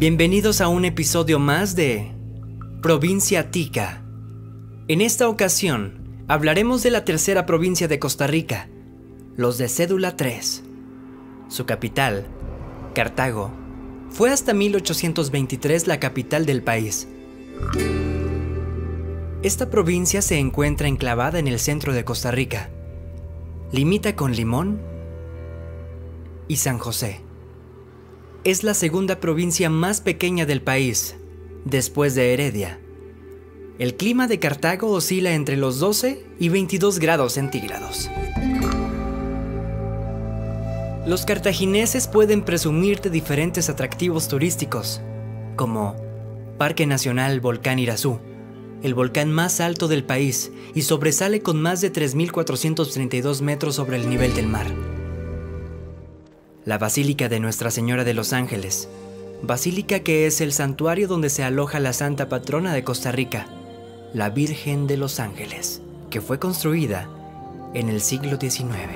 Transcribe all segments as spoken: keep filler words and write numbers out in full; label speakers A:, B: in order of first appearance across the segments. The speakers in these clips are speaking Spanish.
A: Bienvenidos a un episodio más de Provincia Tica. En esta ocasión hablaremos de la tercera provincia de Costa Rica, los de cédula tres. Su capital, Cartago, fue hasta mil ochocientos veintitrés la capital del país. Esta provincia se encuentra enclavada en el centro de Costa Rica. Limita con Limón y San José. Es la segunda provincia más pequeña del país, después de Heredia. El clima de Cartago oscila entre los doce y veintidós grados centígrados. Los cartagineses pueden presumir de diferentes atractivos turísticos, como Parque Nacional Volcán Irazú, el volcán más alto del país y sobresale con más de tres mil cuatrocientos treinta y dos metros sobre el nivel del mar. La Basílica de Nuestra Señora de los Ángeles, basílica que es el santuario donde se aloja la santa patrona de Costa Rica, la Virgen de los Ángeles, que fue construida en el siglo diecinueve.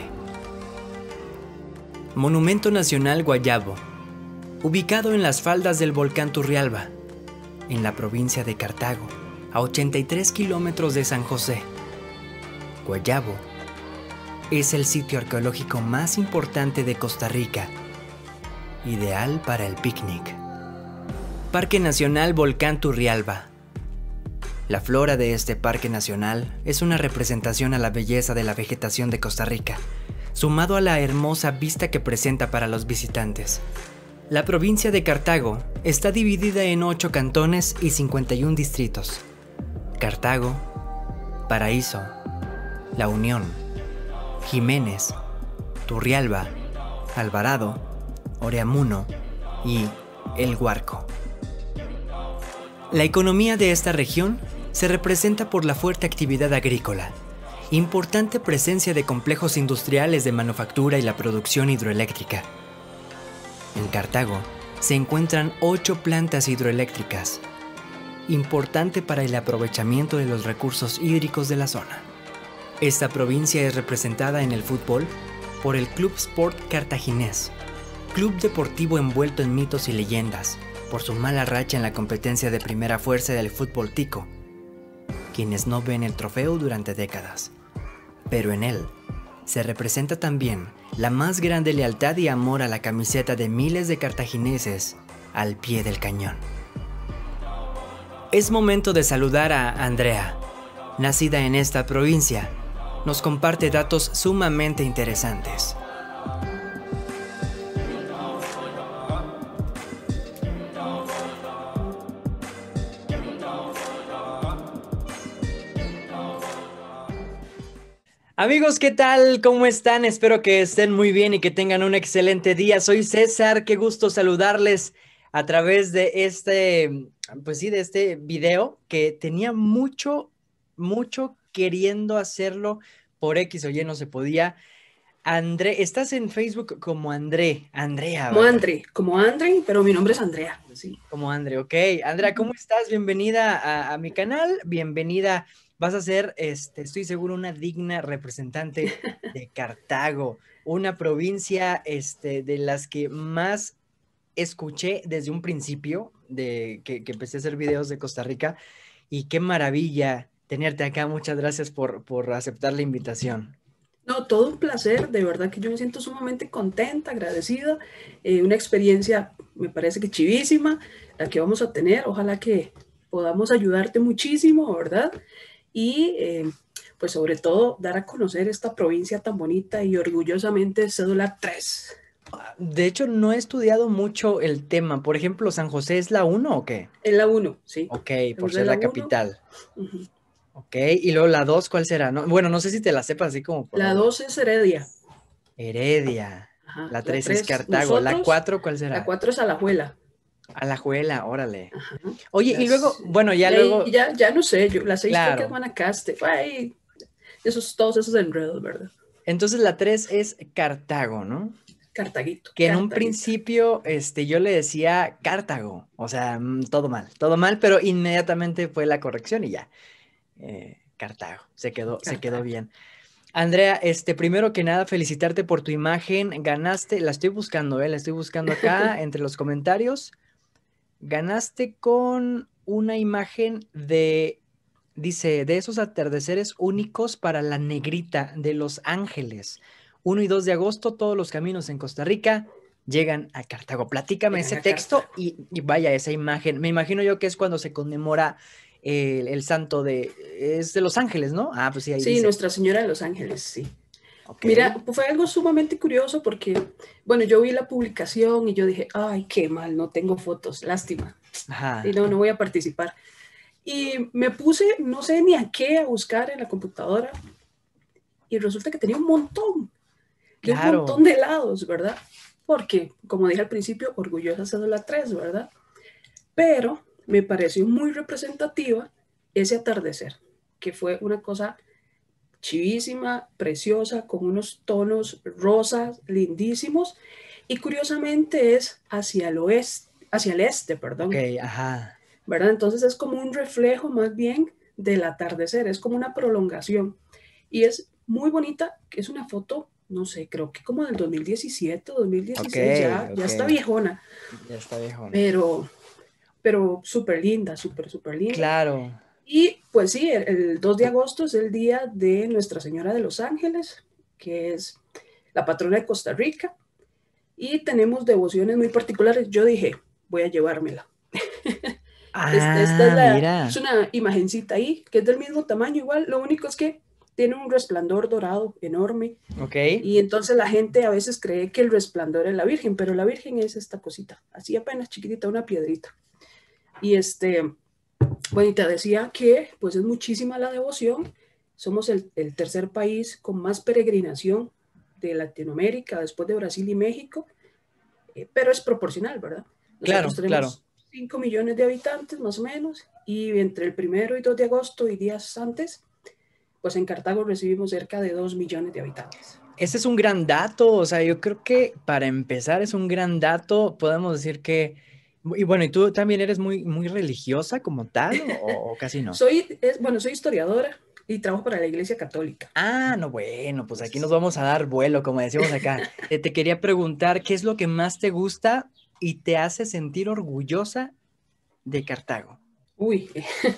A: Monumento Nacional Guayabo, ubicado en las faldas del volcán Turrialba, en la provincia de Cartago, a ochenta y tres kilómetros de San José. Guayabo es el sitio arqueológico más importante de Costa Rica, ideal para el picnic. Parque Nacional Volcán Turrialba. La flora de este parque nacional es una representación a la belleza de la vegetación de Costa Rica, sumado a la hermosa vista que presenta para los visitantes. La provincia de Cartago está dividida en ocho cantones y cincuenta y un distritos. Cartago, Paraíso, La Unión, Jiménez, Turrialba, Alvarado, Oreamuno y El Guarco. La economía de esta región se representa por la fuerte actividad agrícola, importante presencia de complejos industriales de manufactura y la producción hidroeléctrica. En Cartago se encuentran ocho plantas hidroeléctricas, importante para el aprovechamiento de los recursos hídricos de la zona. Esta provincia es representada en el fútbol por el Club Sport Cartaginés, club deportivo envuelto en mitos y leyendas por su mala racha en la competencia de primera fuerza del fútbol tico, quienes no ven el trofeo durante décadas. Pero en él se representa también la más grande lealtad y amor a la camiseta de miles de cartagineses al pie del cañón. Es momento de saludar a Andrea, nacida en esta provincia. Nos comparte datos sumamente interesantes. Amigos, ¿qué tal? ¿Cómo están? Espero que estén muy bien y que tengan un excelente día. Soy César, qué gusto saludarles a través de este, pues sí, de este video que tenía mucho, mucho queriendo hacerlo por X o Y, no se podía. André, estás en Facebook como André, Andrea,
B: Como
A: ¿verdad?
B: Andre, como Andre, pero mi nombre es Andrea. Sí.
A: Como André, ok. Andrea, ¿cómo estás? Bienvenida a, a mi canal, bienvenida. Vas a ser, este, estoy seguro, una digna representante de Cartago, una provincia, este, de las que más escuché desde un principio, de que, que empecé a hacer videos de Costa Rica, y qué maravilla tenerte acá. Muchas gracias por, por aceptar la invitación.
B: No, todo un placer, de verdad que yo me siento sumamente contenta, agradecida, eh, una experiencia me parece que chivísima, la que vamos a tener, ojalá que podamos ayudarte muchísimo, ¿verdad? Y eh, pues sobre todo dar a conocer esta provincia tan bonita y orgullosamente cédula tres.
A: De hecho, no he estudiado mucho el tema. Por ejemplo, ¿San José es la uno o qué?
B: En la uno, sí.
A: Ok, por
B: Estamos
A: ser
B: en
A: la
B: la uno.
A: capital.
B: Uh-huh.
A: Ok, y luego la dos, ¿cuál será? No, bueno, no sé si te la sepas así como por
B: La
A: orden.
B: dos es Heredia.
A: Heredia.
B: Ajá.
A: La
B: La
A: tres es
B: tres,
A: Cartago. ¿La
B: nosotros.
A: cuatro cuál será?
B: La cuatro es Alajuela.
A: Alajuela, órale.
B: Ajá.
A: Oye, y luego,
B: Las,
A: bueno, ya
B: y ahí,
A: luego...
B: ya, ya no sé, yo, la seis
A: Claro.
B: creo que es Guanacaste. Ay, esos, todos esos enredos, ¿verdad?
A: Entonces la tres es Cartago, ¿no?
B: Cartaguito.
A: Que en
B: Cartaguito.
A: un principio este, yo le decía Cartago, o sea, todo mal, todo mal, pero inmediatamente fue la corrección y ya. Eh, Cartago, se quedó,
B: Cartago.
A: se quedó bien. Andrea, este, primero que nada, felicitarte por tu imagen, ganaste, la estoy buscando, ¿eh? La estoy buscando acá entre los comentarios. Ganaste con una imagen de, dice, de esos atardeceres únicos para la negrita de Los Ángeles. Uno y dos de agosto, todos los caminos en Costa Rica llegan a Cartago. Platícame
B: Llegan
A: ese
B: a
A: texto
B: Cartago.
A: y, y vaya esa imagen. Me imagino yo que es cuando se conmemora el, el santo de, es de Los Ángeles, ¿no? Ah, pues sí, ahí
B: Sí,
A: dice.
B: Nuestra Señora de los Ángeles, sí.
A: Ok.
B: Mira, pues fue algo sumamente curioso porque, bueno, yo vi la publicación y yo dije, ay, qué mal, no tengo fotos, lástima. Y
A: Ajá.
B: no, no voy a participar. Y me puse, no sé ni a qué, a buscar en la computadora y resulta que tenía un montón, de un
A: Claro.
B: montón de helados, ¿verdad? Porque, como dije al principio, orgullosa cédula tres, ¿verdad? Pero me pareció muy representativa ese atardecer, que fue una cosa chivísima, preciosa, con unos tonos rosas lindísimos y curiosamente es hacia el oeste, hacia el este,
A: Ok,
B: perdón,
A: ajá.
B: ¿verdad? Entonces es como un reflejo más bien del atardecer, es como una prolongación y es muy bonita, es una foto, no sé, creo que como del dos mil diecisiete,
A: Ok,
B: dos mil dieciséis, ya, ya
A: ok.
B: está viejona,
A: Ya está viejón.
B: pero, pero súper linda, súper, súper linda.
A: Claro.
B: Y pues sí, el, el dos de agosto es el día de Nuestra Señora de los Ángeles, que es la patrona de Costa Rica, y tenemos devociones muy particulares. Yo dije, voy a llevármela. Esta, esta es,
A: Ah,
B: la, es
A: mira.
B: una imagencita ahí, que es del mismo tamaño igual, lo único es que tiene un resplandor dorado enorme,
A: Ok.
B: y entonces la gente a veces cree que el resplandor es la Virgen, pero la Virgen es esta cosita, así apenas chiquitita, una piedrita. Y este, bueno, y te decía que pues es muchísima la devoción. Somos el, el tercer país con más peregrinación de Latinoamérica, después de Brasil y México, eh, pero es proporcional, ¿verdad? Nosotros
A: Claro, claro.
B: tenemos cinco millones de habitantes más o menos, y entre el primero y dos de agosto y días antes, pues en Cartago recibimos cerca de dos millones de habitantes.
A: Ese es un gran dato. O sea, yo creo que para empezar es un gran dato. Podemos decir que. Y bueno, ¿y tú también eres muy, muy religiosa como tal o, o casi no?
B: Soy, es, bueno, soy historiadora y trabajo para la Iglesia Católica.
A: Ah, no, bueno, pues aquí nos
B: Entonces,
A: vamos a dar vuelo, como decimos acá. Eh, te quería preguntar, ¿qué es lo que más te gusta y te hace sentir orgullosa de Cartago?
B: uy,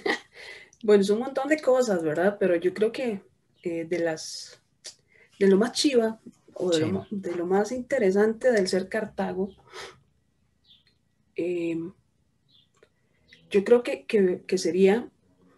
B: bueno, es un montón de cosas, ¿verdad? Pero yo creo que eh, de las, de lo más chiva o de
A: Sí,
B: lo, de lo más interesante del ser Cartago, eh, yo creo que, que, que, sería,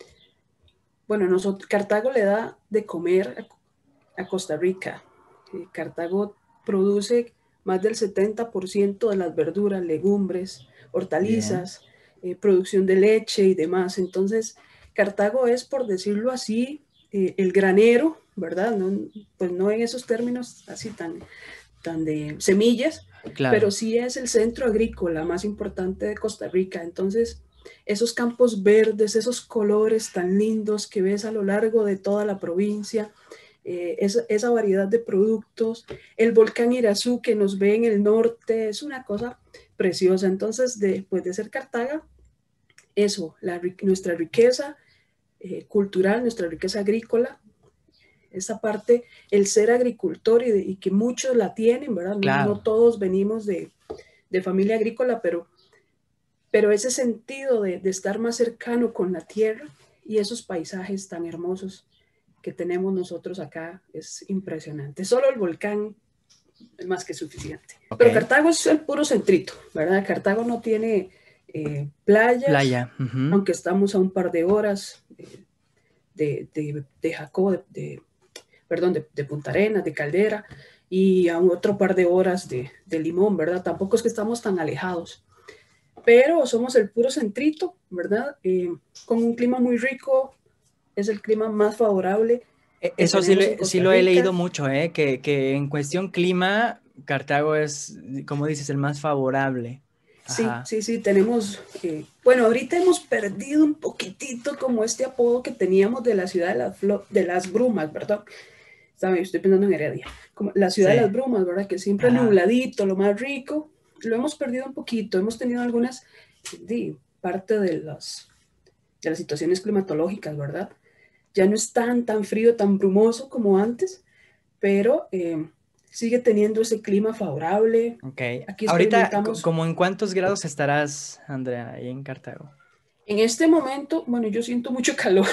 B: bueno, nosotros, Cartago le da de comer a, a Costa Rica. Eh, Cartago produce más del setenta por ciento de las verduras, legumbres,
A: bien,
B: hortalizas, eh, producción de leche y demás. Entonces, Cartago es, por decirlo así, eh, el granero, ¿verdad? No, pues no en esos términos así tan, tan de semillas, pero
A: claro.
B: sí es el centro agrícola más importante de Costa Rica. Entonces, esos campos verdes, esos colores tan lindos que ves a lo largo de toda la provincia, eh, esa, esa variedad de productos, el volcán Irazú que nos ve en el norte, es una cosa preciosa. Entonces, después de ser Cartaga, eso, la, nuestra riqueza eh, cultural, nuestra riqueza agrícola, esa parte, el ser agricultor y, de, y que muchos la tienen, ¿verdad? No, no
A: Claro.
B: todos venimos de, de familia agrícola, pero, pero ese sentido de, de estar más cercano con la tierra y esos paisajes tan hermosos que tenemos nosotros acá es impresionante. Solo el volcán es más que suficiente.
A: Ok.
B: Pero Cartago es el puro centrito, ¿verdad? Cartago no tiene eh, playas,
A: Playa. Ujú.
B: aunque estamos a un par de horas eh, de, de, de Jacob, de, de, perdón, de, de Punta Arenas, de Caldera, y a otro par de horas de, de Limón, ¿verdad? Tampoco es que estamos tan alejados, pero somos el puro centrito, ¿verdad? Eh, con un clima muy rico, es el clima más favorable
A: E-
B: que
A: Eso sí lo,
B: tenemos en
A: he- sí
B: Costa
A: lo he leído
B: Rica.
A: mucho, ¿eh? Que, que en cuestión clima, Cartago es, como dices, el más favorable.
B: Sí,
A: Ajá.
B: sí, sí, tenemos, eh, bueno, ahorita hemos perdido un poquitito como este apodo que teníamos de la ciudad de las, de las brumas, ¿verdad? ¿Saben? Estoy pensando en Heredia, como la ciudad de
A: Sí.
B: las brumas, ¿verdad? Que siempre
A: Ajá.
B: nubladito, lo más rico, lo hemos perdido un poquito, hemos tenido algunas, de parte de las, de las situaciones climatológicas, ¿verdad? Ya no es tan, tan frío, tan brumoso como antes, pero eh, sigue teniendo ese clima favorable.
A: Ok.
B: Aquí
A: Ahorita, co-
B: experimentamos,
A: ¿como en cuántos grados estarás, Andrea, ahí en Cartago?
B: en este momento, bueno, yo siento mucho calor,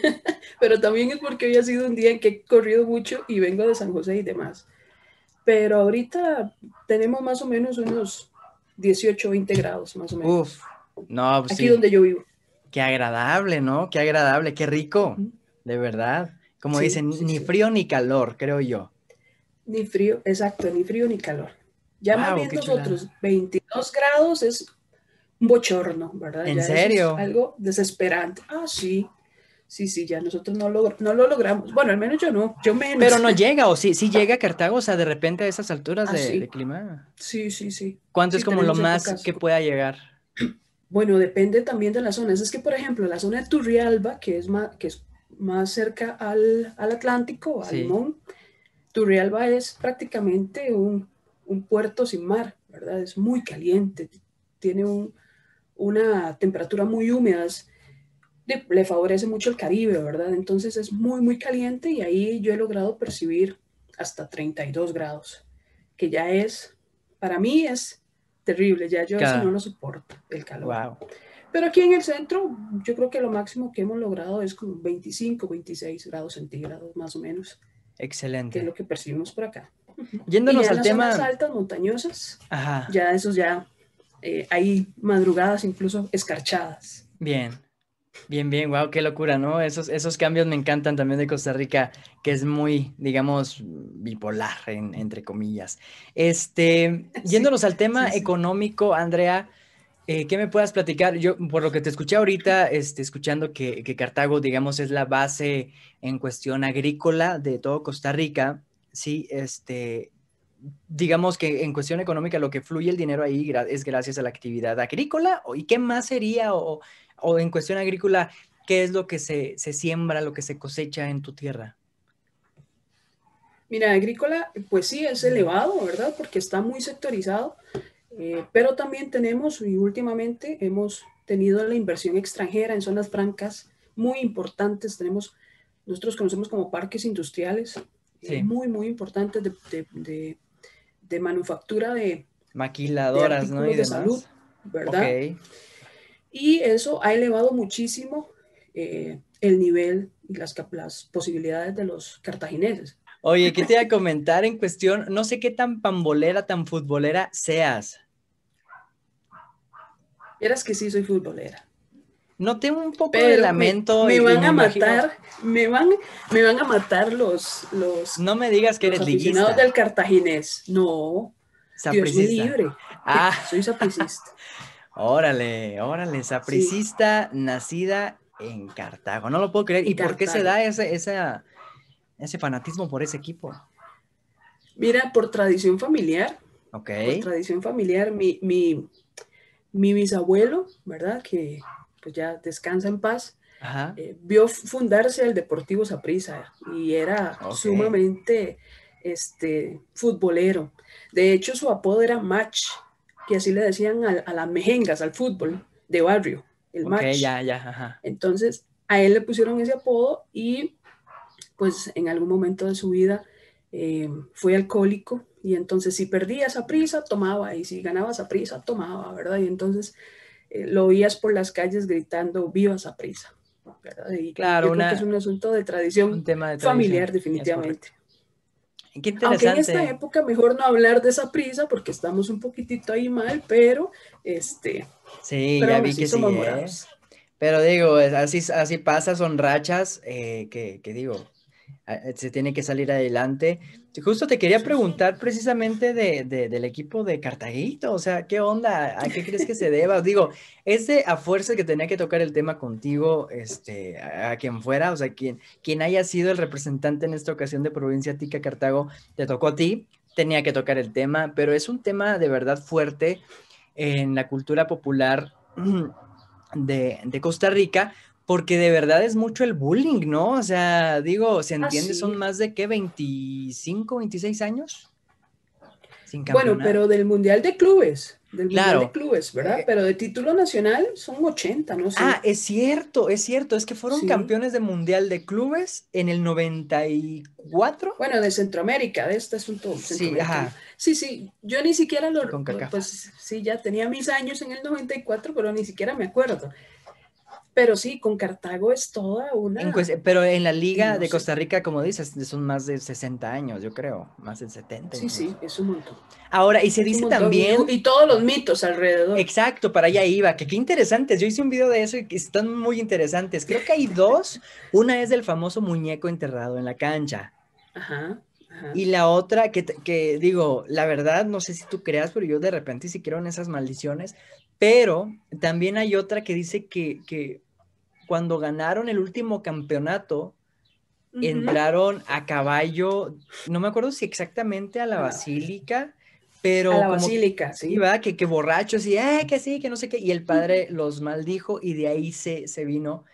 B: pero también es porque hoy ha sido un día en que he corrido mucho y vengo de San José y demás. Pero ahorita tenemos más o menos unos dieciocho, veinte grados, más o
A: Uf,
B: menos,
A: no, pues
B: aquí
A: sí.
B: donde yo vivo.
A: Qué agradable, ¿no? Qué agradable, qué rico,
B: Ujú.
A: de verdad. Como
B: Sí,
A: dicen,
B: sí,
A: ni
B: sí.
A: frío ni calor, creo yo.
B: Ni frío, exacto, ni frío ni calor. Ya más
A: Wow,
B: bien
A: qué
B: nosotros,
A: chulada.
B: veintidós grados es un bochorno, ¿verdad?
A: ¿En
B: Ya eso es
A: serio?
B: algo desesperante. Ah, sí, sí, sí, ya nosotros no lo, no lo logramos. Bueno, al menos yo no, yo
A: Pero
B: menos.
A: no llega, o sí, sí llega a Cartago, o sea, de repente a esas alturas
B: Ah,
A: de, de
B: sí,
A: clima.
B: sí, sí, sí.
A: ¿Cuánto es
B: Sí,
A: como lo
B: tenemos
A: más
B: épocas.
A: que pueda llegar?
B: Bueno, depende también de las zonas. Es que, por ejemplo, la zona de Turrialba, que es más, que es más cerca al, al Atlántico, a
A: Sí,
B: Limón, Turrialba es prácticamente un, un puerto sin mar, ¿verdad? Es muy caliente, tiene un, una temperatura muy húmeda, es- le, le favorece mucho el Caribe, ¿verdad? Entonces es muy, muy caliente y ahí yo he logrado percibir hasta treinta y dos grados, que ya es, para mí es terrible, ya yo eso no
A: cada.
B: lo soporto, el calor.
A: Wow,
B: Pero aquí en el centro, yo creo que lo máximo que hemos logrado es como veinticinco, veintiséis grados centígrados, más o menos, que es
A: excelente.
B: lo que percibimos por acá. Y ya
A: Yéndonos
B: en
A: al
B: las zonas
A: tema,
B: altas, montañosas,
A: ajá,
B: ya esos ya eh, hay madrugadas incluso escarchadas.
A: bien. Bien, bien, wow, qué locura, ¿no? Esos, esos cambios me encantan también de Costa Rica, que es muy, digamos, bipolar, en- entre comillas. Este,
B: Sí,
A: yéndonos al
B: sí,
A: tema
B: sí.
A: económico, Andrea, eh, ¿qué me puedas platicar? Yo, por lo que te escuché ahorita, este, escuchando que, que Cartago, digamos, es la base en cuestión agrícola de todo Costa Rica, sí, este, digamos que en cuestión económica lo que fluye el dinero ahí gra- es gracias a la actividad agrícola. o- ¿Y qué más sería? O, o en cuestión agrícola, ¿qué es lo que se, se siembra, lo que se cosecha en tu tierra?
B: Mira, agrícola, pues sí, es elevado, ¿verdad? Porque está muy sectorizado, eh, pero también tenemos, y últimamente hemos tenido la inversión extranjera en zonas francas muy importantes. Tenemos, nosotros conocemos como parques industriales, eh,
A: Sí,
B: muy, muy importantes de, de, de, de manufactura de, de
A: maquiladoras, ¿no? Y
B: artículos de salud,
A: demás. Ok.
B: ¿verdad? Y eso ha elevado muchísimo eh, el nivel y las, las posibilidades de los cartagineses.
A: Oye, ¿qué te iba a comentar en cuestión? No sé qué tan pambolera, tan futbolera seas.
B: Vieras que sí soy futbolera,
A: Noté un poco de
B: pero me,
A: lamento
B: me
A: y, y
B: van
A: me
B: a
A: imagino,
B: matar, me van, me van a matar los, los,
A: no me digas que
B: los
A: eres
B: aficionados del
A: liguista,
B: cartaginés. No, Dios me
A: sapricista.
B: libre,
A: Ah,
B: soy sapricista.
A: órale, órale,
B: Sí,
A: sapricista nacida en Cartago. No lo puedo creer. ¿Y
B: en
A: por qué se
B: Cartago.
A: da ese, esa, ese fanatismo por ese equipo?
B: Mira, por tradición familiar,
A: Ok,
B: por tradición familiar, mi, mi, mi bisabuelo, ¿verdad? Que pues ya descansa en paz,
A: ajá,
B: eh, vio fundarse el Deportivo Saprissa y era
A: ok,
B: sumamente este, futbolero. De hecho, su apodo era Match, que así le decían a, a las mejengas, al fútbol de barrio, el
A: ok,
B: Match.
A: ya, ya, ajá.
B: Entonces, a él le pusieron ese apodo y pues en algún momento de su vida eh, fue alcohólico y entonces si perdía esa prisa, tomaba y si ganaba esa prisa, tomaba, ¿verdad? Y entonces eh, lo oías por las calles gritando, viva esa prisa, ¿verdad? Y, y
A: Claro,
B: yo creo que es
A: una,
B: un asunto de
A: un
B: tradición
A: tema de tradición,
B: familiar
A: es correcto.
B: definitivamente.
A: Qué
B: Aunque en esta
A: interesante.
B: época mejor no hablar de esa prisa porque estamos un poquitito ahí mal, pero este,
A: Sí,
B: pero
A: ya
B: aún
A: vi
B: así
A: que sí,
B: somos
A: ¿eh?
B: morados.
A: Pero digo, es- así, así pasa, son rachas eh, que, que digo, a- eh, se tiene que salir adelante. Y justo te quería
B: Sí, sí.
A: preguntar precisamente de, de- del equipo de Cartaguito, o sea, ¿qué onda? ¿A qué crees que se deba? Digo, es de a fuerza que tenía que tocar el tema contigo, este, a, a quien fuera, o sea, quien, quien haya sido el representante en esta ocasión de Provincia Tica Cartago, te tocó a ti, tenía que tocar el tema, pero es un tema de verdad fuerte en la cultura popular de, de Costa Rica, porque de verdad es mucho el bullying, ¿no? O sea, digo, ¿se entiende? Son
B: Así,
A: más de qué, veinticinco, veintiséis años. sin
B: Bueno,
A: campeonato.
B: pero del Mundial de Clubes, del Mundial de
A: Claro.
B: Clubes, ¿verdad?
A: Eh,
B: Pero de título nacional son ochenta, no
A: ah,
B: sé.
A: es cierto, es cierto, es que fueron
B: Sí.
A: campeones de Mundial de Clubes en el noventa y cuatro.
B: Bueno, de Centroamérica, de este asunto
A: Sí,
B: centroamericano.
A: ajá,
B: Sí, sí, yo ni siquiera
A: y
B: lo,
A: con CACAF.
B: pues sí, ya tenía mis años en el noventa y cuatro, pero ni siquiera me acuerdo. Pero sí, con Cartago es toda
A: En
B: una,
A: cues- pero en la
B: y
A: Liga
B: no
A: de
B: sé,
A: Costa Rica, como dices, son más de sesenta años, yo creo, más de setenta
B: sí, sí,
A: incluso.
B: es un montón,
A: Ahora, y se
B: es un
A: dice
B: montón, y,
A: también,
B: y todos los mitos alrededor.
A: exacto, para allá iba, que qué interesantes, yo hice un video de eso y que están muy interesantes. Creo que hay dos, una es del famoso muñeco enterrado en la cancha.
B: Ajá, ajá.
A: Y la otra, que, te- que digo, la verdad, no sé si tú creas, pero yo de repente sí creo en esas maldiciones. Pero también hay otra que dice que, que cuando ganaron el último campeonato,
B: Ujú.
A: entraron a caballo, no me acuerdo si exactamente a la
B: A la,
A: basílica,
B: a
A: pero
B: la
A: como,
B: basílica,
A: sí,
B: sí.
A: ¿verdad? Que, que borrachos y, eh, que sí, que no sé qué. Y el
B: Ujú.
A: padre los maldijo y de ahí se, se vino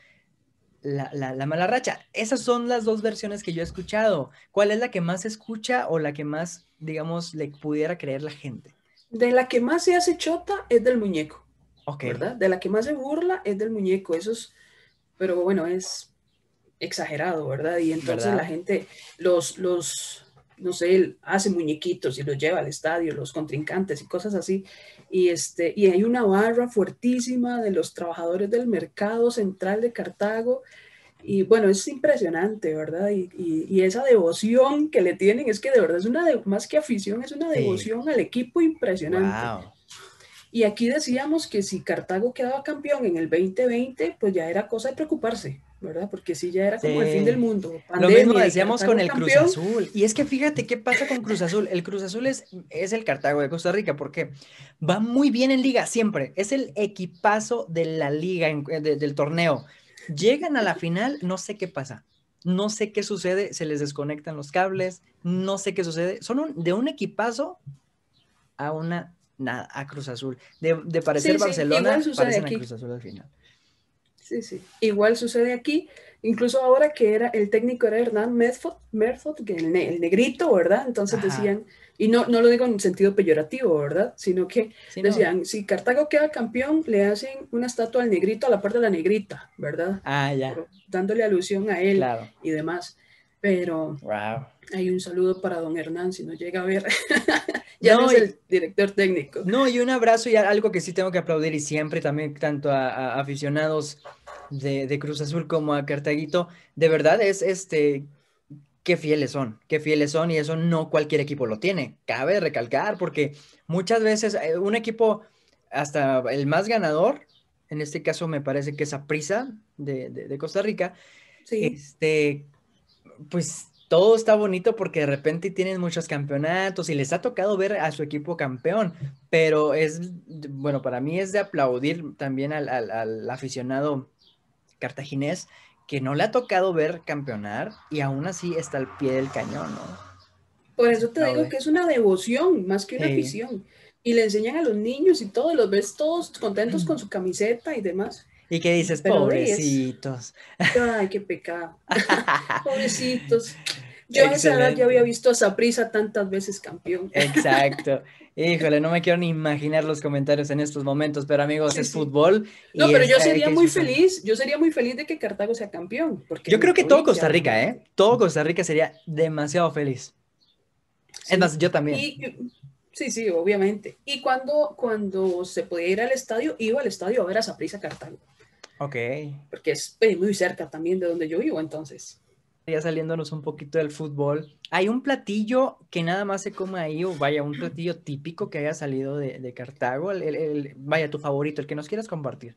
A: la, la, la mala racha. Esas son las dos versiones que yo he escuchado. ¿Cuál es la que más se escucha o la que más, digamos, le pudiera creer la gente?
B: De la que más se hace chota es del muñeco,
A: Ok,
B: ¿verdad? De la que más se burla es del muñeco, eso es, pero bueno, es exagerado, ¿verdad? Y entonces la
A: ¿verdad?
B: gente, los, los, no sé, él hace muñequitos y los lleva al estadio, los contrincantes y cosas así. Y, este, y hay una barra fuertísima de los trabajadores del mercado central de Cartago. Y bueno, es impresionante, ¿verdad? Y, y, y esa devoción que le tienen es que de verdad es una, de, más que afición, es una
A: Sí.
B: devoción al equipo impresionante.
A: Wow.
B: Y aquí decíamos que si Cartago quedaba campeón en el veinte veinte, pues ya era cosa de preocuparse, ¿verdad? Porque sí, ya era como el fin del
A: Sí.
B: mundo,
A: Lo mismo
B: pandemia y
A: decíamos con
B: Cartago
A: el Cruz
B: campeón.
A: Azul. Y es que fíjate qué pasa con Cruz Azul. El Cruz Azul es, es el Cartago de Costa Rica porque va muy bien en liga siempre. Es el equipazo de la liga, en- de- del torneo. Llegan a la final, no sé qué pasa. No sé qué sucede, se les desconectan los cables, no sé qué sucede. Son un- de un equipazo a una, nada, a Cruz Azul. De, de parecer
B: Sí, sí, igual
A: Barcelona,
B: sucede
A: parecen a
B: aquí.
A: Cruz Azul al final.
B: Sí, sí. Igual sucede aquí. Incluso ahora que era el técnico era Hernán Medford, Medford que el, ne el, negrito, ¿verdad? Entonces
A: Ajá.
B: decían, y no, no lo digo en sentido peyorativo, ¿verdad? Sino que
A: Sí, no.
B: decían, si Cartago queda campeón, le hacen una estatua al negrito a la parte de la negrita, ¿verdad?
A: Ah, ya.
B: Por, dándole alusión a él
A: Claro.
B: y demás. Pero
A: Wow.
B: hay un saludo para don Hernán, si no llega a ver. Ya no
A: No,
B: es
A: y,
B: el director técnico.
A: no, y un abrazo y algo que sí tengo que aplaudir y siempre también tanto a, a aficionados de, de Cruz Azul como a Cartaguito, de verdad es este, qué fieles son, qué fieles son y eso no cualquier equipo lo tiene. Cabe recalcar porque muchas veces eh, un equipo, hasta el más ganador, en este caso me parece que es Saprissa de, de, de Costa Rica,
B: Sí.
A: este, pues todo está bonito porque de repente tienen muchos campeonatos y les ha tocado ver a su equipo campeón, pero es, bueno, para mí es de aplaudir también al, al, al aficionado cartaginés que no le ha tocado ver campeonar y aún así está al pie del cañón, ¿no?
B: Por
A: Se
B: eso te digo que
A: aplaude.
B: es una devoción más que una
A: Sí.
B: afición. Y le enseñan a los niños y todo, los ves todos contentos con su camiseta y demás.
A: Y que dices,
B: Pero de es,
A: pobrecitos.
B: ay, qué pecado. Pobrecitos. Yo a esa edad ya había
A: Excelente.
B: visto a Saprissa tantas veces campeón.
A: Exacto. Híjole, no me quiero ni imaginar los comentarios en estos momentos, pero amigos,
B: Sí,
A: es
B: sí.
A: fútbol
B: No,
A: y
B: pero
A: es,
B: yo
A: hay
B: sería
A: que
B: muy
A: disfrutarlo.
B: feliz, yo sería muy feliz de que Cartago sea campeón, porque es
A: Yo
B: mi
A: creo que todo
B: provincia,
A: Costa Rica,
B: obviamente.
A: ¿eh? Todo Costa Rica sería demasiado feliz. Es
B: Sí.
A: más, yo también.
B: Y sí, sí, obviamente. Y cuando, cuando se podía ir al estadio, iba al estadio a ver a Saprissa Cartago,
A: Ok.
B: porque es eh, muy cerca también de donde yo vivo, entonces.
A: Ya saliéndonos un poquito del fútbol. ¿Hay un platillo que nada más se come ahí o vaya, un platillo típico que haya salido de, de Cartago? El, el- el- vaya, tu favorito, el que nos quieras compartir.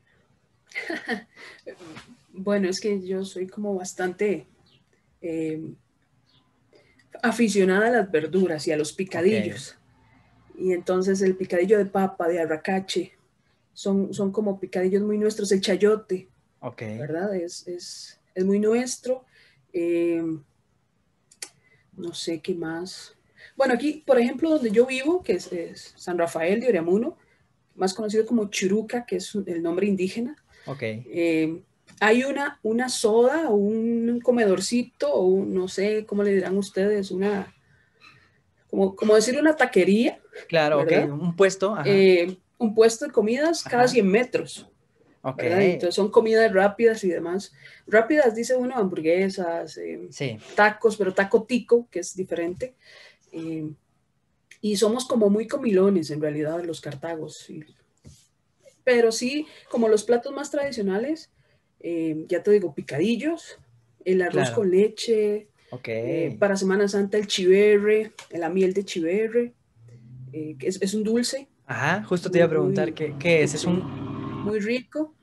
B: Bueno, es que yo soy como bastante eh, aficionada a las verduras y a los
A: Ok,
B: picadillos. Y entonces el picadillo de papa, de arracache, son, son como picadillos muy nuestros. El chayote,
A: ok.
B: ¿verdad? Es, es, es muy nuestro. Eh, no sé qué más. Bueno, aquí, por ejemplo, donde yo vivo, que es, es San Rafael de Oriamuno, más conocido como Churuca, que es el nombre indígena,
A: Ok.
B: eh, hay una, una soda o un comedorcito o un, no sé cómo le dirán ustedes, una, como, como decir una taquería,
A: Claro, ok,
B: ¿verdad?
A: un puesto, ajá.
B: Eh, un puesto de comidas cada
A: Ajá.
B: cien metros,
A: Ok,
B: ¿verdad? Entonces son comidas rápidas y demás. Rápidas, dice uno, hamburguesas, eh,
A: sí,
B: tacos, pero taco tico, que es diferente. Eh, y somos como muy comilones en realidad los cartagos. Y, pero sí, como los platos más tradicionales, eh, ya te digo, picadillos, el arroz
A: claro,
B: con leche,
A: ok.
B: eh, para Semana Santa el chiverre, la miel de chiverre, eh, que es, es, un dulce
A: Ajá, justo te iba
B: muy,
A: a preguntar,
B: muy,
A: ¿qué, qué es? Es
B: sí,
A: un...
B: muy rico.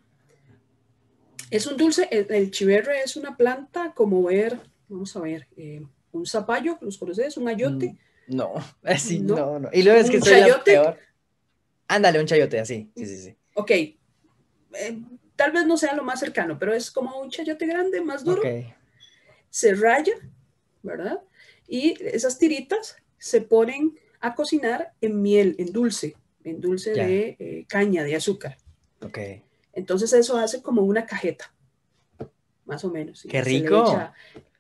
B: Es un dulce, el, el chiverre es una planta como ver, vamos a ver, eh, un zapallo, ¿los conoces? Un
A: mm,
B: ayote,
A: no, así,
B: ¿no?
A: no, no. Y luego es que
B: Un
A: soy la
B: chayote,
A: peor. Ándale, un chayote, así, sí, sí, sí.
B: ok, eh, tal vez no sea lo más cercano, pero es como un chayote grande, más
A: Ok,
B: duro, se raya, ¿verdad? Y esas tiritas se ponen a cocinar en miel, en dulce, en dulce
A: ya,
B: de eh, caña, de azúcar.
A: ok.
B: Entonces eso hace como una cajeta, más o menos,
A: ¡Qué
B: y se le
A: rico!
B: echa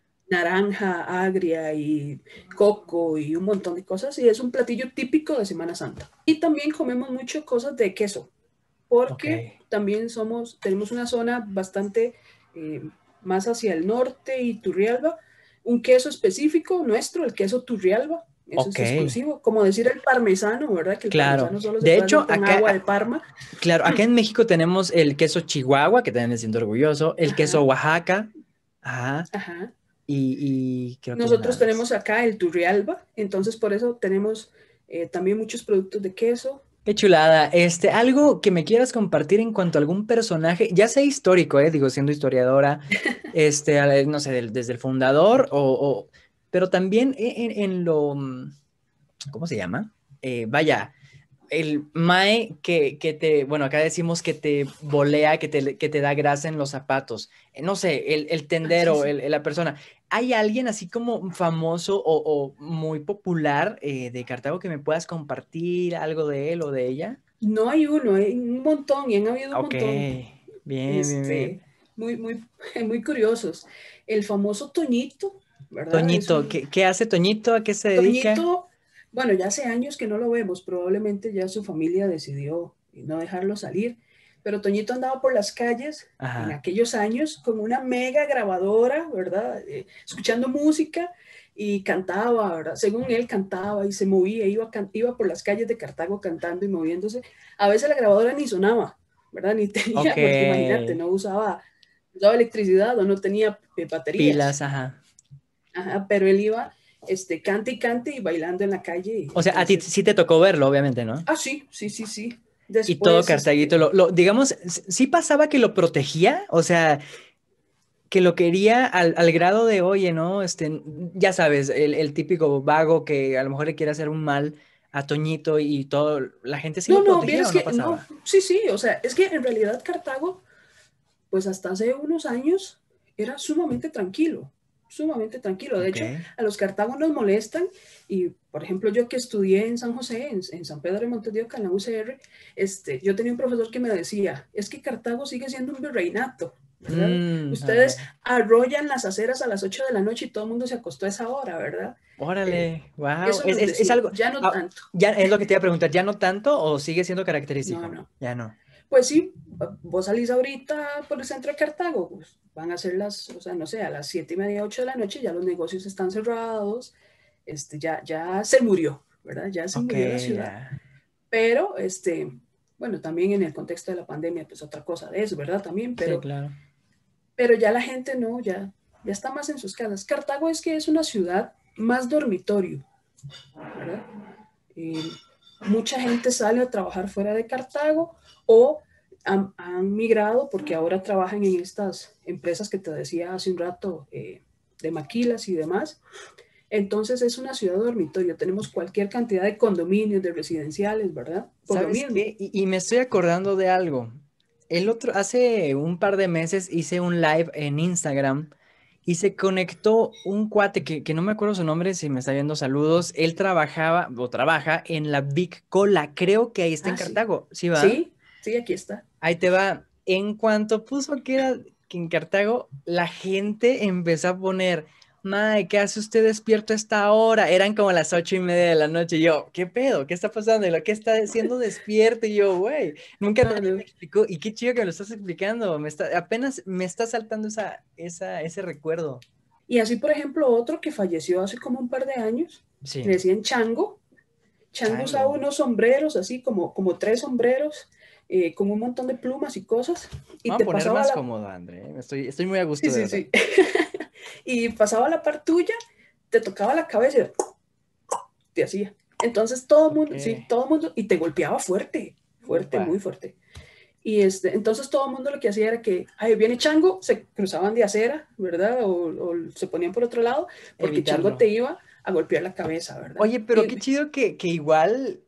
B: naranja agria y coco y un montón de cosas, y es un platillo típico de Semana Santa. Y también comemos mucho cosas de queso,
A: Ok.
B: porque también somos, tenemos una zona bastante eh, más hacia el norte y Turrialba, un queso específico nuestro, el queso Turrialba, eso
A: Ok,
B: es exclusivo, como decir el parmesano, ¿verdad? Que el
A: claro.
B: parmesano solo se
A: De
B: puede hacer
A: hecho,
B: con agua de
A: acá,
B: Parma.
A: claro, acá en México tenemos el queso Chihuahua, que también me siento orgulloso, el queso
B: Ajá,
A: Oaxaca, ajá,
B: ajá.
A: y, y creo que ya nada
B: Nosotros
A: más.
B: tenemos acá el Turrialba, entonces por eso tenemos eh, también muchos productos de queso.
A: Qué chulada. Este, algo que me quieras compartir en cuanto a algún personaje, ya sea histórico, eh, digo, siendo historiadora, este, a- no sé, del- desde el fundador o, o- pero también en, en lo, mm, ¿cómo se llama? Eh, vaya, el mae que, que te, bueno, acá decimos que te volea, que te, que te da grasa en los zapatos. Eh, No sé, el, el
B: Ah, sí,
A: tendero,
B: sí.
A: el, el- la persona. ¿Hay alguien así como famoso o, o muy popular eh, de Cartago que me puedas compartir algo de él o de ella?
B: No hay uno, hay un montón y han habido un
A: Ok,
B: montón.
A: bien, bien,
B: Este,
A: bien.
B: muy, muy, muy curiosos. El famoso Toñito, ¿verdad? Es
A: Toñito,
B: un
A: ¿qué, qué hace Toñito? ¿A qué se dedica?
B: Toñito, bueno, ya hace años que no lo vemos, probablemente ya su familia decidió no dejarlo salir, pero Toñito andaba por las calles en
A: Ajá,
B: aquellos años con una mega grabadora, ¿verdad? Eh, escuchando música y cantaba, ¿verdad? Según él cantaba y se movía, iba, iba por las calles de Cartago cantando y moviéndose. A veces la grabadora ni sonaba, ¿verdad? Ni
A: ok.
B: tenía, porque imagínate, no usaba, usaba electricidad o no tenía eh, baterías.
A: Pilas, ajá.
B: Ajá, pero él iba este, cante y cante y bailando en la calle. Y
A: O sea, a ti
B: entonces,
A: sí te tocó verlo, obviamente, ¿no?
B: ah, sí, sí, sí, sí.
A: Y todo
B: Después,
A: Cartaguito,
B: este,
A: lo, lo- digamos, s- sí pasaba que lo protegía, o sea, que lo quería al, al grado de, oye, ¿no? Este, ya sabes, el, el típico vago que a lo mejor le quiere hacer un mal a Toñito y todo, ¿la gente sí
B: no,
A: lo
B: no,
A: protegía
B: vieras
A: o no
B: que, no,
A: pasaba?
B: sí, sí, o sea, es que en realidad Cartago, pues hasta hace unos años era sumamente tranquilo, sumamente tranquilo. De
A: Ok,
B: hecho, a los cartagos nos molestan y, por ejemplo, yo que estudié en San José, en, en San Pedro de Montes de Oca, en la U C R, este, yo tenía un profesor que me decía, es que Cartago sigue siendo un virreinato, ¿verdad?
A: mm,
B: Ustedes
A: ok.
B: arrollan las aceras a las ocho de la noche y todo el mundo se acostó a esa hora, ¿verdad? Eh,
A: Órale, wow,
B: eso
A: es,
B: nos
A: es, es
B: decía,
A: algo,
B: ya no
A: ah,
B: tanto,
A: ya es lo que te iba a preguntar, ¿ya no tanto o sigue siendo
B: no,
A: característico?
B: no.
A: Ya no.
B: Pues sí, vos salís ahorita por el centro de Cartago, pues van a ser las, o sea, no sé, a las siete y media, ocho de la noche, ya los negocios están cerrados, este, ya, ya se murió, ¿verdad? Ya se
A: Ok,
B: murió la ciudad.
A: ya.
B: Pero, este, bueno, también en el contexto de la pandemia, pues otra cosa de eso, ¿verdad? También,
A: Sí,
B: pero,
A: claro.
B: pero ya la gente no, ya, ya está más en sus casas. Cartago es que es una ciudad más dormitorio, ¿verdad? Eh, mucha gente sale a trabajar fuera de Cartago o han, han, migrado porque ahora trabajan en estas empresas que te decía hace un rato eh, de maquilas y demás. Entonces es una ciudad dormitorio, tenemos cualquier cantidad de condominios, de residenciales, ¿verdad? Por lo
A: ¿Sabes
B: mismo.
A: qué? Y, y me estoy acordando de algo. El otro, hace un par de meses hice un live en Instagram y se conectó un cuate que, que no me acuerdo su nombre, si me está viendo saludos. Él trabajaba o trabaja en la Big Cola. Creo que ahí está en
B: Ah, sí.
A: Cartago. ¿Sí va?
B: Sí, sí, aquí está.
A: Ahí te va. En cuanto puso que era que en Cartago, la gente empezó a poner Mae, ¿qué hace usted despierto a esta hora? Eran como las ocho y media de la noche. Y yo, ¿qué pedo? ¿Qué está pasando? Y lo que está haciendo despierto. Y yo, güey, nunca
B: No,
A: nadie
B: no.
A: me explicó. Y qué chido que me lo estás explicando. Me está, apenas me está saltando esa, esa, ese recuerdo.
B: Y así, por ejemplo, otro que falleció hace como un par de años,
A: Sí,
B: le decían Chango. Chango usaba
A: chango.
B: unos sombreros, así como, como tres sombreros, eh, con un montón de plumas y cosas,
A: Me
B: y
A: voy a
B: te
A: poner
B: pasaba
A: más
B: la...
A: cómodo, André. Estoy, estoy muy a
B: Sí,
A: gusto, de
B: sí,
A: verdad.
B: sí. Y pasaba la par tuya, te tocaba la cabeza y te hacía. Entonces todo el
A: Ok.
B: mundo, sí, todo el mundo, y te golpeaba fuerte, fuerte,
A: Upa.
B: muy fuerte. Y este, entonces todo el mundo lo que hacía era que, ay, viene Chango, se cruzaban de acera, ¿verdad? O, o se ponían por otro lado, porque Chango
A: Evitarlo.
B: te iba a golpear la cabeza, ¿verdad?
A: Oye, pero
B: Y,
A: qué chido que, que igual,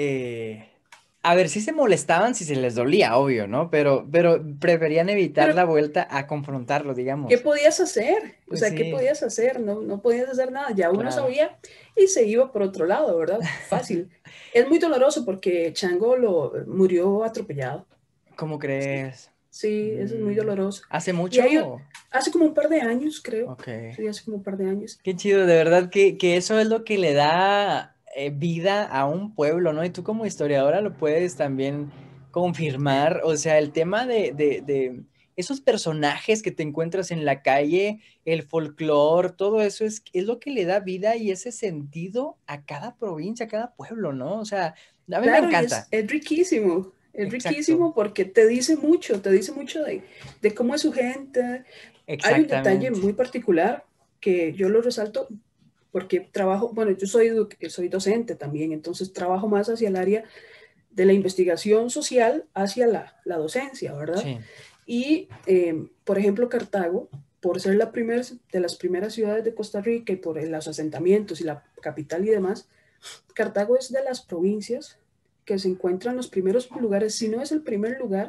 A: eh, a ver, sí se molestaban si se les dolía, obvio, ¿no? Pero, pero preferían evitar
B: pero,
A: la vuelta a confrontarlo,
B: ¿qué
A: digamos.
B: podías hacer? O
A: Pues
B: sea, ¿qué
A: sí,
B: podías hacer? No, no podías hacer nada. Ya uno
A: claro.
B: sabía y se iba por otro lado, ¿verdad? Fácil. Es muy doloroso porque Chango lo murió atropellado.
A: ¿Cómo
B: Sí,
A: crees?
B: sí, eso es muy
A: Mm,
B: doloroso.
A: ¿hace
B: Y hay,
A: mucho?
B: hace como un par de años, creo.
A: Ok.
B: Sí, hace como un par de años.
A: Qué chido, de verdad que, que eso es lo que le da eh, vida a un pueblo, ¿no? Y tú como historiadora lo puedes también confirmar, o sea, el tema de, de, de esos personajes que te encuentras en la calle, el folclore, todo eso es, es lo que le da vida y ese sentido a cada provincia, a cada pueblo, ¿no? O sea, a mí me
B: Claro, y es,
A: encanta.
B: es riquísimo, es
A: Exacto,
B: riquísimo porque te dice mucho, te dice mucho de, de cómo es su gente. Hay un detalle
A: exactamente.
B: muy particular que yo lo resalto porque trabajo, bueno, yo soy, soy docente también, entonces trabajo más hacia el área de la investigación social hacia la, la docencia, ¿verdad?
A: Sí,
B: Y, eh, por ejemplo, Cartago, por ser la primer, de las primeras ciudades de Costa Rica y por los asentamientos y la capital y demás, Cartago es de las provincias que se encuentran en los primeros lugares, si no es el primer lugar,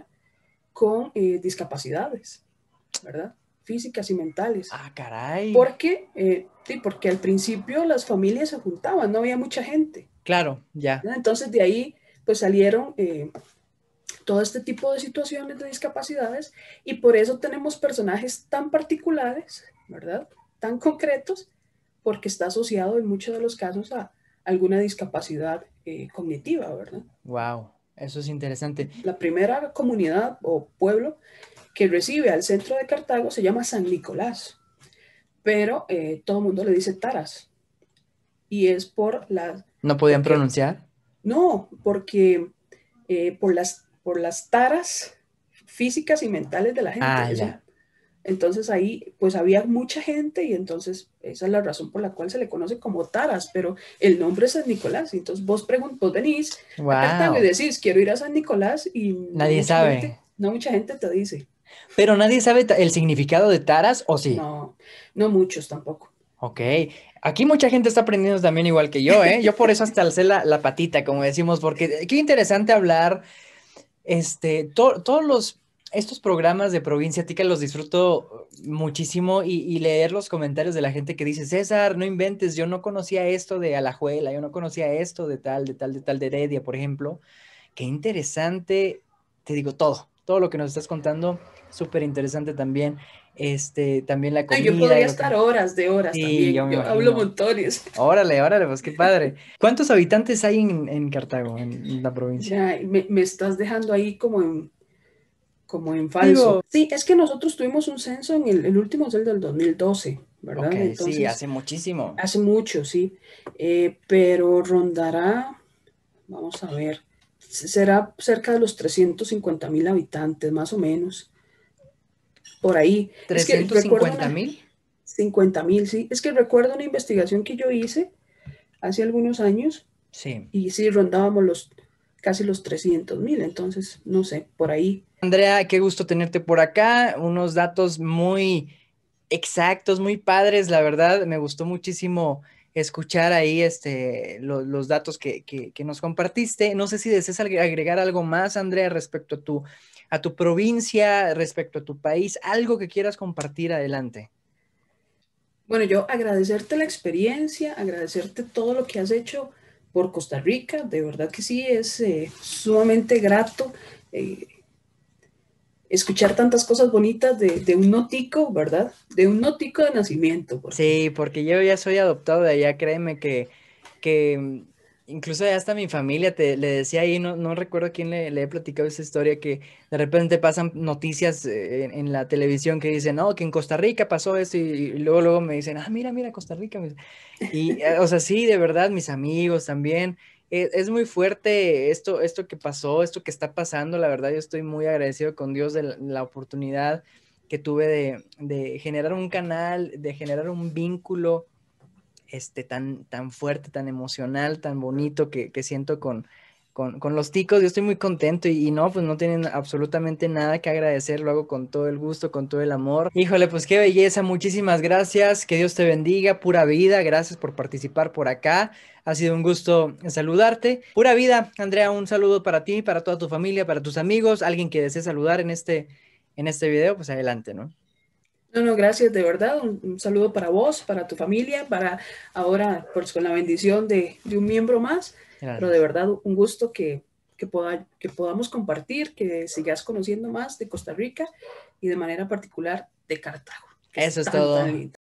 B: con eh, discapacidades, ¿verdad? Físicas y mentales.
A: ah, caray.
B: Porque, eh, sí, porque al principio las familias se juntaban, no había mucha gente.
A: Claro, ya.
B: ¿Verdad? Entonces de ahí pues salieron eh, todo este tipo de situaciones de discapacidades y por eso tenemos personajes tan particulares, ¿verdad? Tan concretos, porque está asociado en muchos de los casos a alguna discapacidad eh, cognitiva, ¿verdad?
A: Wow, eso es interesante.
B: La primera comunidad o pueblo que recibe al centro de Cartago se llama San Nicolás, pero eh, todo el mundo le dice Taras y es por la,
A: ¿No podían
B: porque,
A: pronunciar?
B: no, porque eh, por, las, por las taras físicas y mentales de la
A: Ah,
B: gente. Eso,
A: ya.
B: entonces ahí pues había mucha gente y entonces esa es la razón por la cual se le conoce como taras, pero el nombre es San Nicolás. Entonces vos, pregun vos venís a Cartago y
A: Wow.
B: decís, quiero ir a San Nicolás y no
A: Nadie
B: mucha gente,
A: sabe.
B: no mucha gente te dice,
A: Pero nadie sabe ta- el significado de taras, ¿o sí?
B: no, no muchos tampoco.
A: Ok. Aquí mucha gente está aprendiendo también igual que yo, ¿eh? Yo por eso hasta alcé la, la patita, como decimos, porque qué interesante hablar. Este, to- todos los, estos programas de Provincia Tica los disfruto muchísimo y, y leer los comentarios de la gente que dice, César, no inventes, yo no conocía esto de Alajuela, yo no conocía esto de tal, de tal, de tal, de Heredia, por ejemplo. Qué interesante, te digo, todo, todo lo que nos estás contando, súper interesante también. Este, también la
B: Ay, yo
A: comida y
B: podría
A: lo que...
B: estar horas de horas
A: Sí, yo
B: también,
A: me
B: yo hablo
A: imagino.
B: montones.
A: Órale, órale, pues qué padre. ¿Cuántos habitantes hay en, en Cartago, en la provincia?
B: Ya, me, me estás dejando ahí como en, como en falso.
A: Digo,
B: Sí, es que nosotros tuvimos un censo en el, el último es el del dos mil doce,
A: ok,
B: ¿verdad?
A: sí,
B: Entonces,
A: hace muchísimo.
B: hace mucho, sí. Eh, pero rondará, vamos a ver, será cerca de los trescientos cincuenta mil habitantes, más o menos, por ahí. Es que
A: ¿Trescientos
B: recuerdo
A: cincuenta
B: una,
A: mil?
B: cincuenta mil, sí. Es que recuerdo una investigación que yo hice hace algunos años
A: Sí.
B: y sí, rondábamos los casi los trescientos mil, entonces, no sé, por ahí.
A: Andrea, qué gusto tenerte por acá. Unos datos muy exactos, muy padres, la verdad. Me gustó muchísimo escuchar ahí este, lo- los datos que, que- que nos compartiste. No sé si deseas agre- agregar algo más, Andrea, respecto a tu, a tu provincia, respecto a tu país, algo que quieras compartir adelante.
B: Bueno, yo agradecerte la experiencia, agradecerte todo lo que has hecho por Costa Rica, de verdad que sí, es eh, sumamente grato eh, escuchar tantas cosas bonitas de, de un notico, ¿verdad? De un notico de nacimiento, porque
A: Sí, porque yo ya soy adoptado de allá, créeme que, que mm, incluso ya hasta mi familia te, le decía ahí, no, no recuerdo quién le, le he platicado esa historia, que de repente pasan noticias eh, en, en la televisión que dicen, no, que en Costa Rica pasó esto y, y luego, luego me dicen, ah, mira, mira, Costa Rica. me- Y, eh, o sea, sí, de verdad, mis amigos también. eh, es muy fuerte esto, esto que pasó, esto que está pasando. La verdad, yo estoy muy agradecido con Dios de la, la oportunidad que tuve de, de generar un canal, de generar un vínculo este, tan, tan fuerte, tan emocional, tan bonito que, que siento con, con, con los ticos. Yo estoy muy contento y, y no, pues no tienen absolutamente nada que agradecer, lo hago con todo el gusto, con todo el amor. Híjole, pues qué belleza, muchísimas gracias, que Dios te bendiga, pura vida, gracias por participar por acá. Ha sido un gusto saludarte. Pura vida, Andrea, un saludo para ti, para toda tu familia, para tus amigos, alguien que desee saludar en este, en este video, pues adelante, ¿no?
B: no, no, gracias, de verdad. Un, un saludo para vos, para tu familia, para ahora, pues con la bendición de, de un miembro más, pero de
A: Gracias.
B: verdad un gusto que, que, poda- que podamos compartir, que sigas conociendo más de Costa Rica y de manera particular de Cartago, que
A: Eso
B: es
A: es
B: tan, tan
A: todo.
B: lindo.